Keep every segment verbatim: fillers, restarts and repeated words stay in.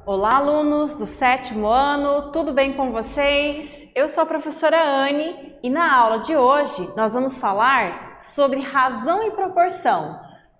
Olá, alunos do sétimo ano, tudo bem com vocês? Eu sou a professora Anne e na aula de hoje nós vamos falar sobre razão e proporção.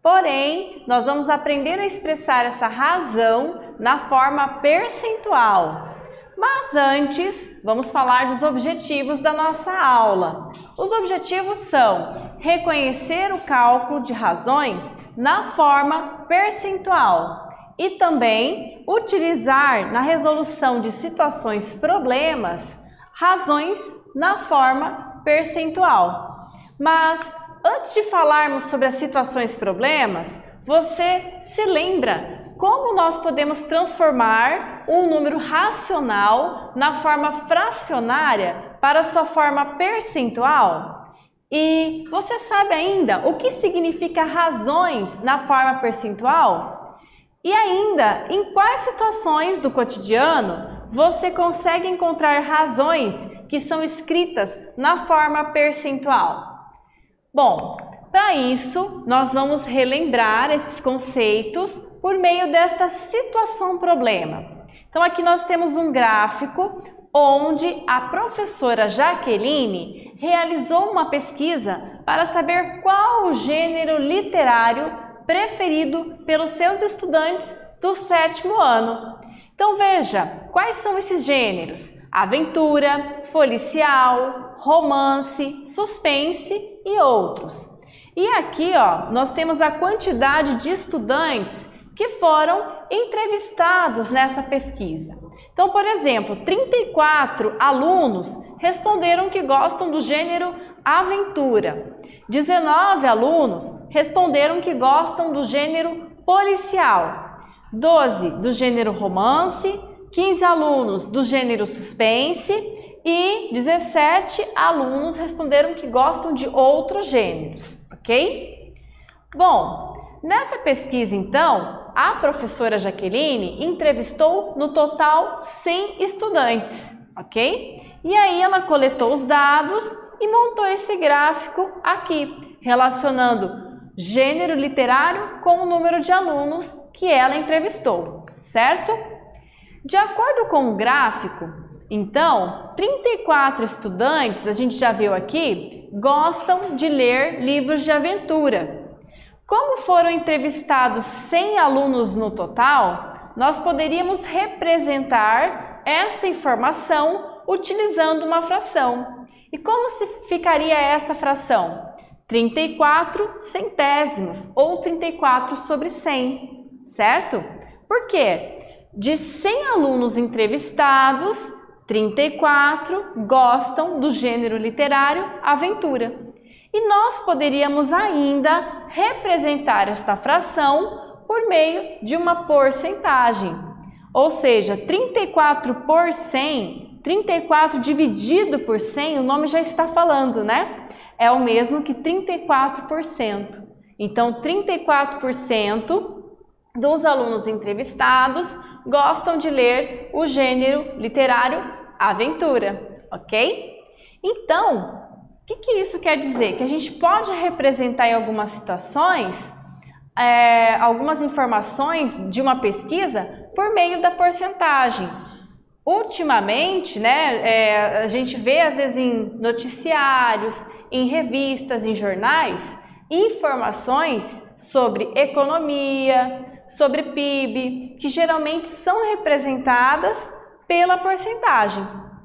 Porém, nós vamos aprender a expressar essa razão na forma percentual. Mas antes, vamos falar dos objetivos da nossa aula. Os objetivos são reconhecer o cálculo de razões na forma percentual e também utilizar na resolução de situações problemas razões na forma percentual. Mas antes de falarmos sobre as situações problemas, você se lembra como nós podemos transformar um número racional na forma fracionária para sua forma percentual? E você sabe ainda o que significa razões na forma percentual? E ainda, em quais situações do cotidiano você consegue encontrar razões que são escritas na forma percentual? Bom, para isso, nós vamos relembrar esses conceitos por meio desta situação-problema. Então, aqui nós temos um gráfico onde a professora Jaqueline realizou uma pesquisa para saber qual o gênero literário preferido pelos seus estudantes do sétimo ano. Então, veja, quais são esses gêneros? Aventura, policial, romance, suspense e outros. E aqui, ó, nós temos a quantidade de estudantes que foram entrevistados nessa pesquisa. Então, por exemplo, trinta e quatro alunos responderam que gostam do gênero aventura. dezenove alunos responderam que gostam do gênero policial. doze do gênero romance, quinze alunos do gênero suspense e dezessete alunos responderam que gostam de outros gêneros, ok? Bom, nessa pesquisa então, a professora Jaqueline entrevistou no total cem estudantes, ok? E aí ela coletou os dados e montou esse gráfico aqui, relacionando gênero literário com o número de alunos que ela entrevistou, certo? De acordo com o gráfico, então, trinta e quatro estudantes, a gente já viu aqui, gostam de ler livros de aventura. Como foram entrevistados cem alunos no total, nós poderíamos representar esta informação utilizando uma fração. E como se ficaria esta fração? trinta e quatro centésimos ou trinta e quatro sobre cem, certo? Por quê? De cem alunos entrevistados, trinta e quatro gostam do gênero literário aventura. E nós poderíamos ainda representar esta fração por meio de uma porcentagem. Ou seja, trinta e quatro por cem, trinta e quatro dividido por cem, o nome já está falando, né? É o mesmo que trinta e quatro por cento. Então, trinta e quatro por cento dos alunos entrevistados gostam de ler o gênero literário aventura, ok? Então, o que, que isso quer dizer? Que a gente pode representar em algumas situações é, algumas informações de uma pesquisa por meio da porcentagem. Ultimamente, né, é, a gente vê às vezes em noticiários, em revistas, em jornais, informações sobre economia, sobre P I B, que geralmente são representadas pela porcentagem.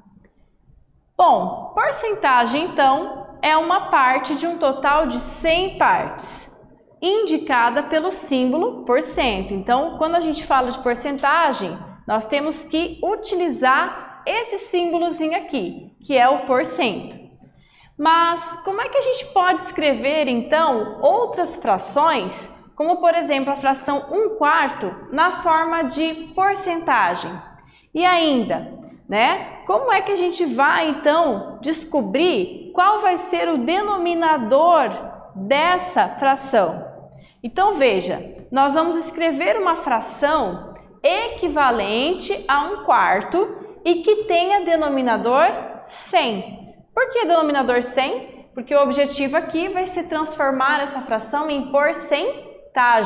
Bom, porcentagem então é uma parte de um total de cem partes, indicada pelo símbolo por cento. Então, quando a gente fala de porcentagem, nós temos que utilizar esse símbolozinho aqui, que é o porcento. Mas como é que a gente pode escrever então outras frações, como por exemplo a fração um quarto, na forma de porcentagem? E ainda, né? Como é que a gente vai então descobrir qual vai ser o denominador dessa fração? Então veja, nós vamos escrever uma fração equivalente a um quarto e que tenha denominador cem. Por que denominador cem? Porque o objetivo aqui vai ser transformar essa fração em porcentagem.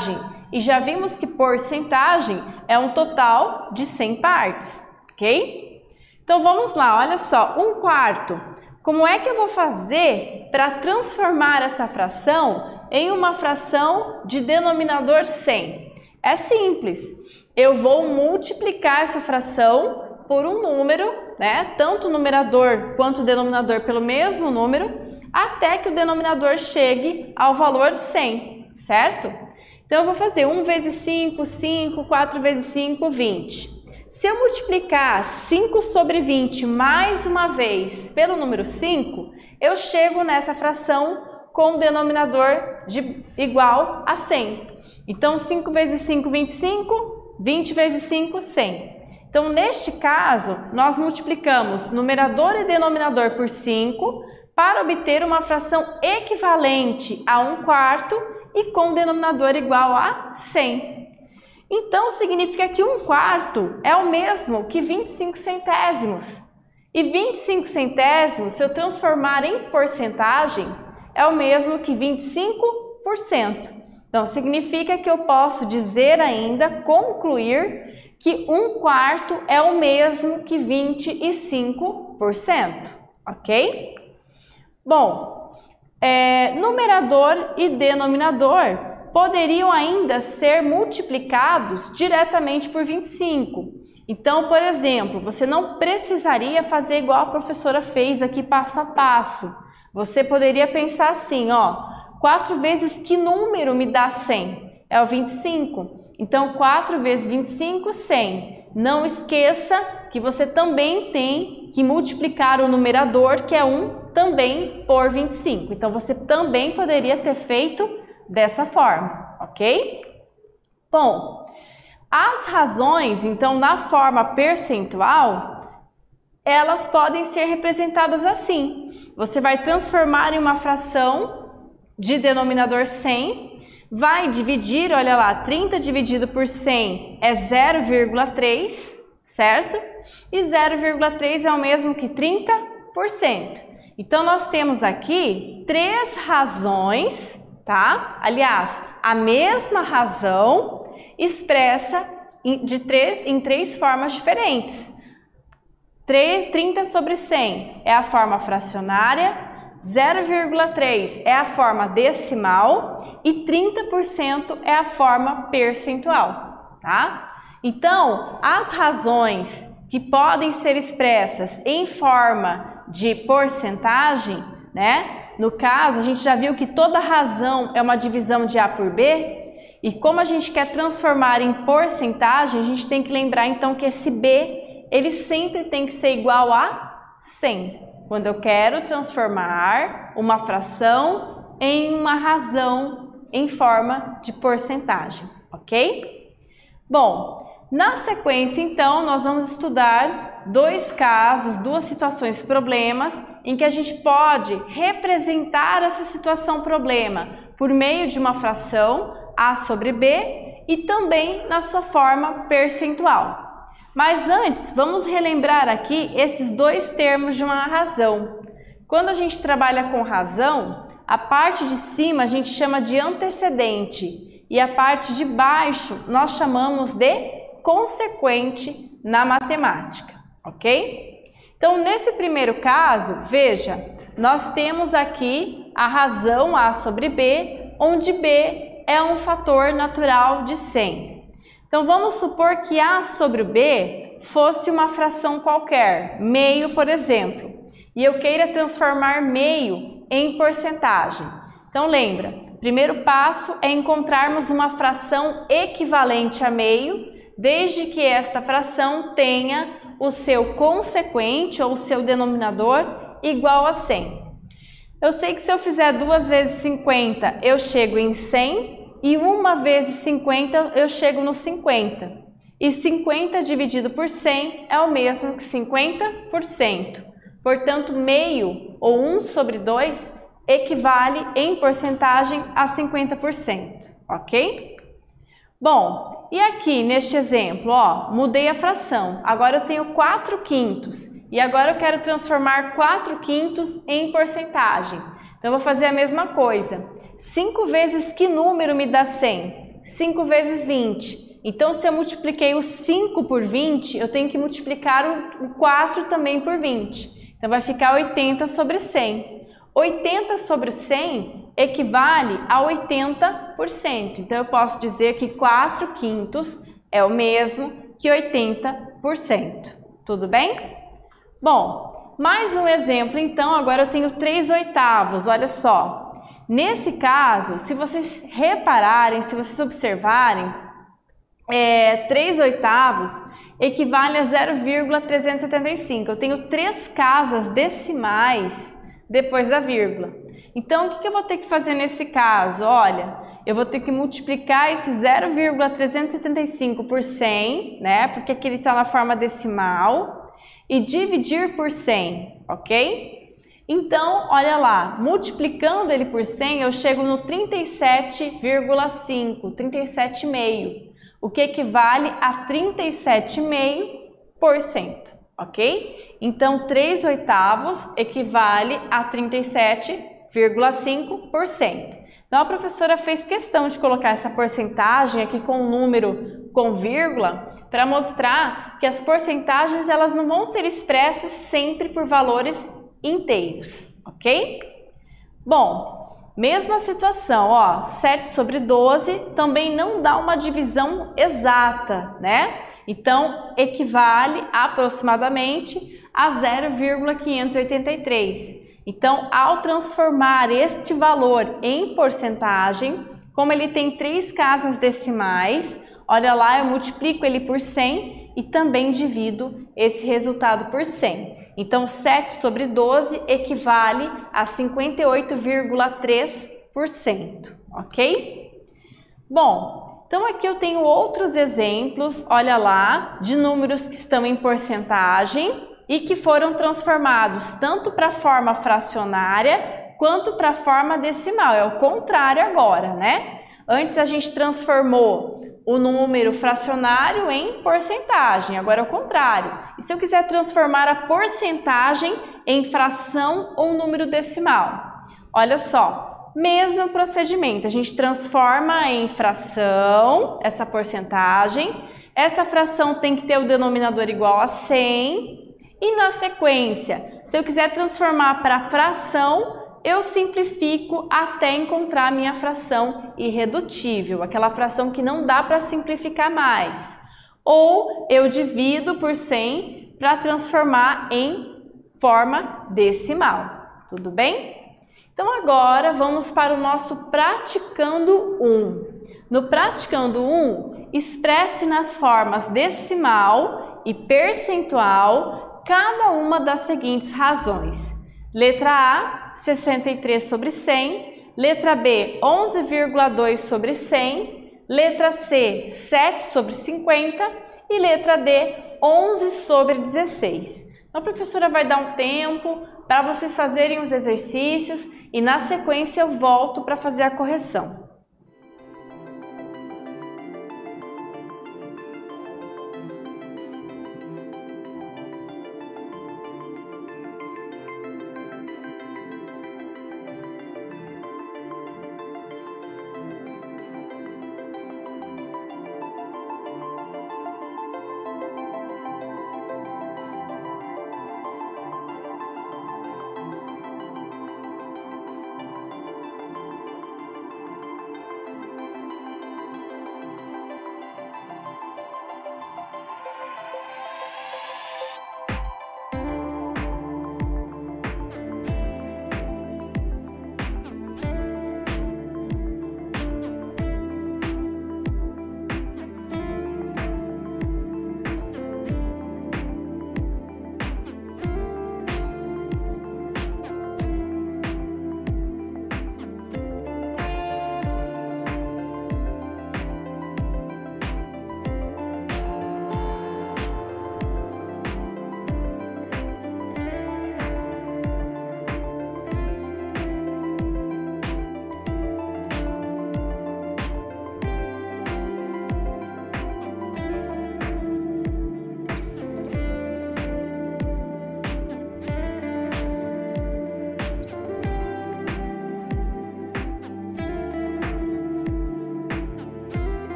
e já vimos que porcentagem é um total de cem partes, ok? Então vamos lá, olha só, um quarto. Como é que eu vou fazer para transformar essa fração em uma fração de denominador cem? É simples, eu vou multiplicar essa fração por um número, né? Tanto o numerador quanto o denominador pelo mesmo número, até que o denominador chegue ao valor cem, certo? Então eu vou fazer um vezes cinco, cinco, quatro vezes cinco, vinte. Se eu multiplicar cinco sobre vinte mais uma vez pelo número cinco, eu chego nessa fração com o denominador de igual a cem. Então cinco vezes cinco, vinte e cinco, vinte vezes cinco, cem. Então neste caso, nós multiplicamos numerador e denominador por cinco para obter uma fração equivalente a um quarto e com o denominador igual a cem. Então significa que um quarto é o mesmo que vinte e cinco centésimos. E vinte e cinco centésimos, se eu transformar em porcentagem, é o mesmo que vinte e cinco por cento. Então significa que eu posso dizer ainda, concluir, que um quarto é o mesmo que vinte e cinco por cento, ok? Bom, é, numerador e denominador poderiam ainda ser multiplicados diretamente por vinte e cinco. Então, por exemplo, você não precisaria fazer igual a professora fez aqui passo a passo. Você poderia pensar assim, ó, quatro vezes que número me dá cem? É o vinte e cinco. Então, quatro vezes vinte e cinco, cem. Não esqueça que você também tem que multiplicar o numerador, que é um, também por vinte e cinco. Então, você também poderia ter feito dessa forma, ok? Bom, as razões, então, na forma percentual, elas podem ser representadas assim. Você vai transformar em uma fração de denominador cem, vai dividir, olha lá, trinta dividido por cem é zero vírgula três, certo? E zero vírgula três é o mesmo que trinta por cento. Então, nós temos aqui três razões, tá? Aliás, a mesma razão expressa de três, em três formas diferentes. trinta sobre cem é a forma fracionária, zero vírgula três é a forma decimal e trinta por cento é a forma percentual, tá? Então, as razões que podem ser expressas em forma de porcentagem, né? No caso, a gente já viu que toda razão é uma divisão de A por B, e como a gente quer transformar em porcentagem, a gente tem que lembrar então que esse B, ele sempre tem que ser igual a cem. Quando eu quero transformar uma fração em uma razão em forma de porcentagem, ok? Bom, na sequência então nós vamos estudar dois casos, duas situações problemas em que a gente pode representar essa situação problema por meio de uma fração A sobre B e também na sua forma percentual. Mas antes, vamos relembrar aqui esses dois termos de uma razão. Quando a gente trabalha com razão, a parte de cima a gente chama de antecedente e a parte de baixo nós chamamos de consequente na matemática, ok? Então, nesse primeiro caso, veja, nós temos aqui a razão A sobre B, onde B é um fator natural de cem. Então, vamos supor que A sobre B fosse uma fração qualquer, meio, por exemplo, e eu queira transformar meio em porcentagem. Então, lembra, o primeiro passo é encontrarmos uma fração equivalente a meio, desde que esta fração tenha o seu consequente ou o seu denominador igual a cem. Eu sei que se eu fizer duas vezes cinquenta, eu chego em cem, e uma vezes cinquenta, eu chego no cinquenta. E cinquenta dividido por cem é o mesmo que cinquenta por cento. Portanto, meio ou um sobre dois equivale em porcentagem a cinquenta por cento, ok? Bom, e aqui neste exemplo, ó, mudei a fração. Agora eu tenho quatro quintos e agora eu quero transformar quatro quintos em porcentagem. Então eu vou fazer a mesma coisa. cinco vezes que número me dá cem? cinco vezes vinte. Então, se eu multipliquei o cinco por vinte, eu tenho que multiplicar o quatro também por vinte. Então, vai ficar oitenta sobre cem. oitenta sobre cem equivale a oitenta por cento. Então, eu posso dizer que quatro quintos é o mesmo que oitenta por cento. Tudo bem? Bom, mais um exemplo, então, agora eu tenho três oitavos, olha só. Nesse caso, se vocês repararem, se vocês observarem, é, três oitavos equivale a zero vírgula trezentos e setenta e cinco. Eu tenho três casas decimais depois da vírgula. Então, o que eu vou ter que fazer nesse caso? Olha, eu vou ter que multiplicar esse zero vírgula trezentos e setenta e cinco por cem, né? Porque aqui ele está na forma decimal, e dividir por cem, ok? Então, olha lá, multiplicando ele por cem, eu chego no trinta e sete vírgula cinco, trinta e sete vírgula cinco, o que equivale a trinta e sete vírgula cinco por cento, ok? Então, três oitavos equivale a trinta e sete vírgula cinco por cento. Então, a professora fez questão de colocar essa porcentagem aqui com um número com vírgula para mostrar que as porcentagens elas não vão ser expressas sempre por valores inteiros, ok? Bom, mesma situação, ó, sete sobre doze também não dá uma divisão exata, né? Então, equivale aproximadamente a zero vírgula quinhentos e oitenta e três. Então, ao transformar este valor em porcentagem, como ele tem três casas decimais, olha lá, eu multiplico ele por cem e também divido esse resultado por cem. Então, sete sobre doze equivale a cinquenta e oito vírgula três por cento, ok? Bom, então aqui eu tenho outros exemplos, olha lá, de números que estão em porcentagem e que foram transformados tanto para a forma fracionária quanto para a forma decimal. É o contrário agora, né? Antes a gente transformou o número fracionário em porcentagem, agora é o contrário. E se eu quiser transformar a porcentagem em fração ou número decimal? Olha só, mesmo procedimento, a gente transforma em fração essa porcentagem, essa fração tem que ter o denominador igual a cem, e na sequência, se eu quiser transformar para fração, eu simplifico até encontrar a minha fração irredutível, aquela fração que não dá para simplificar mais. Ou eu divido por cem para transformar em forma decimal. Tudo bem? Então agora vamos para o nosso praticando um. No praticando um, expresse nas formas decimal e percentual cada uma das seguintes razões. Letra A, sessenta e três sobre cem. Letra B, onze vírgula dois sobre cem. Letra C, sete sobre cinquenta. E letra D, onze sobre dezesseis. Então, a professora vai dar um tempo para vocês fazerem os exercícios e na sequência eu volto para fazer a correção.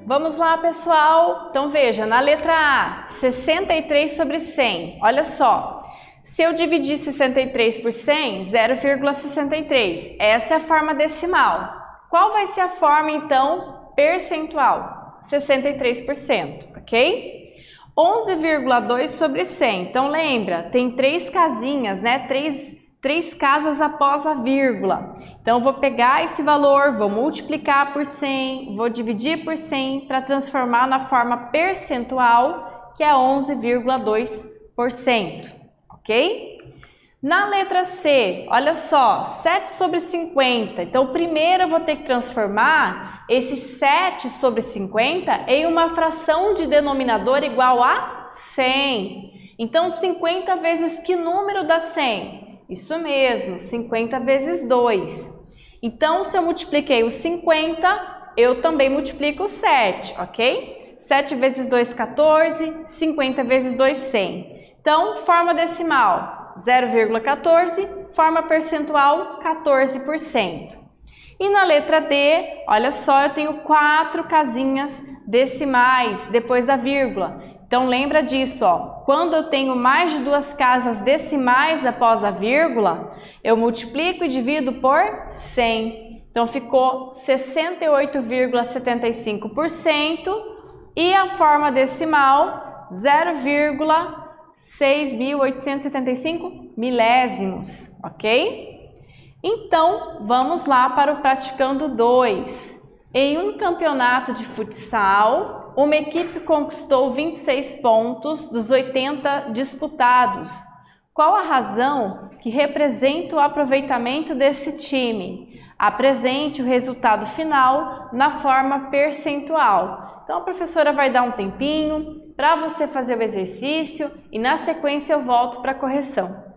Vamos lá, pessoal. Então, veja, na letra A, sessenta e três sobre cem. Olha só, se eu dividir sessenta e três por cem, zero vírgula sessenta e três. Essa é a forma decimal. Qual vai ser a forma, então, percentual? sessenta e três por cento, ok? onze vírgula dois sobre cem. Então, lembra, tem três casinhas, né? Três, três casas após a vírgula. Então, eu vou pegar esse valor, vou multiplicar por cem, vou dividir por cem para transformar na forma percentual, que é onze vírgula dois por cento, ok? Na letra C, olha só, sete sobre cinquenta. Então, primeiro eu vou ter que transformar esse sete sobre cinquenta em uma fração de denominador igual a cem. Então, cinquenta vezes que número dá cem? Isso mesmo, cinquenta vezes dois. Então, se eu multipliquei o cinquenta, eu também multiplico o sete, ok? sete vezes dois, quatorze, cinquenta vezes dois, cem. Então, forma decimal, zero vírgula quatorze, forma percentual, quatorze por cento. E na letra D, olha só, eu tenho quatro casinhas decimais depois da vírgula. Então, lembra disso, ó. Quando eu tenho mais de duas casas decimais após a vírgula, eu multiplico e divido por cem. Então, ficou sessenta e oito vírgula setenta e cinco por cento e a forma decimal, zero vírgula seis mil oitocentos e setenta e cinco milésimos, ok? Então, vamos lá para o praticando dois. Em um campeonato de futsal, uma equipe conquistou vinte e seis pontos dos oitenta disputados. Qual a razão que representa o aproveitamento desse time? Apresente o resultado final na forma percentual. Então, a professora vai dar um tempinho para você fazer o exercício e na sequência eu volto para a correção.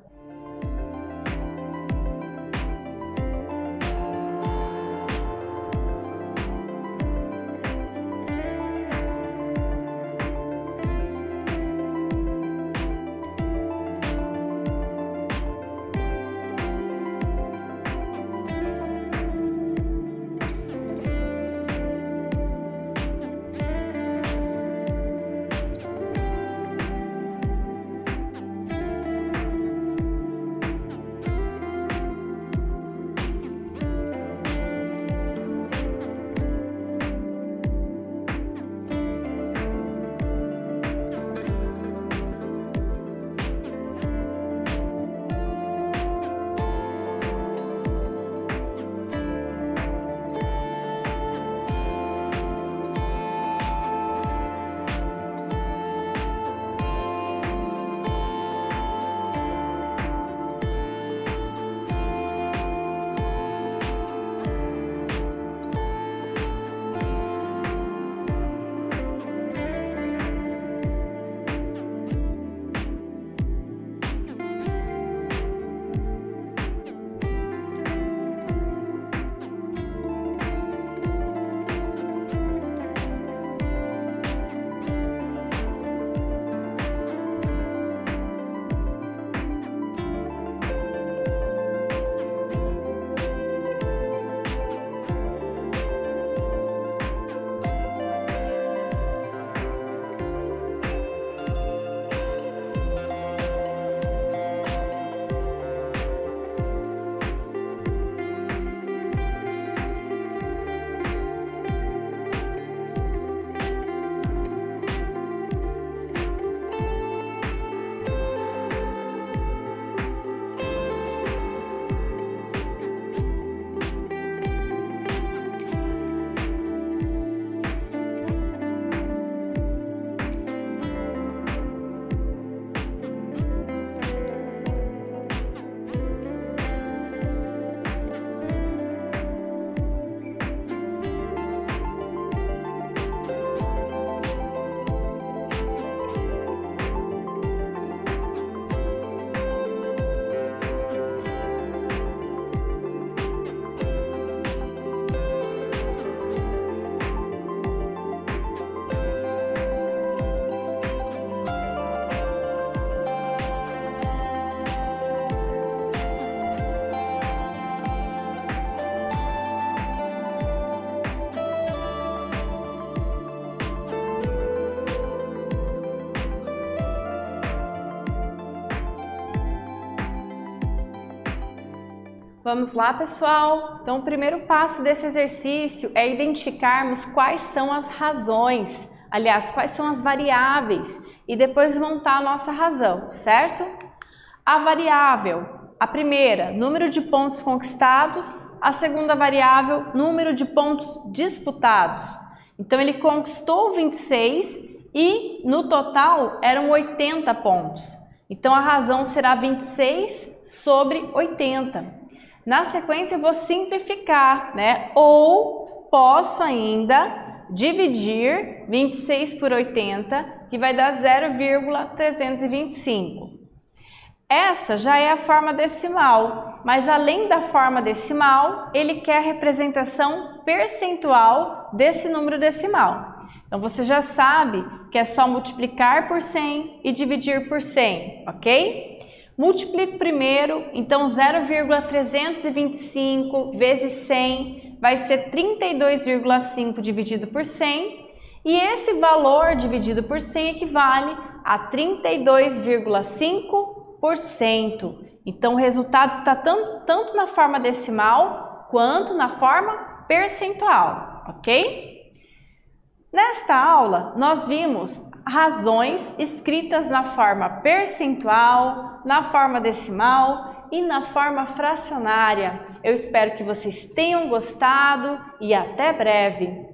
Vamos lá, pessoal? Então, o primeiro passo desse exercício é identificarmos quais são as razões, aliás, quais são as variáveis e depois montar a nossa razão, certo? A variável, a primeira, número de pontos conquistados, a segunda variável, número de pontos disputados. Então, ele conquistou vinte e seis e no total eram oitenta pontos. Então, a razão será vinte e seis sobre oitenta. Na sequência, eu vou simplificar, né? Ou posso ainda dividir vinte e seis por oitenta, que vai dar zero vírgula trezentos e vinte e cinco. Essa já é a forma decimal, mas além da forma decimal, ele quer a representação percentual desse número decimal. Então, você já sabe que é só multiplicar por cem e dividir por cem, ok? Multiplico primeiro, então zero vírgula trezentos e vinte e cinco vezes cem vai ser trinta e dois vírgula cinco dividido por cem, e esse valor dividido por cem equivale a trinta e dois vírgula cinco por cento. Então, o resultado está tanto, tanto na forma decimal quanto na forma percentual, ok? Nesta aula, nós vimos razões escritas na forma percentual, na forma decimal e na forma fracionária. Eu espero que vocês tenham gostado e até breve!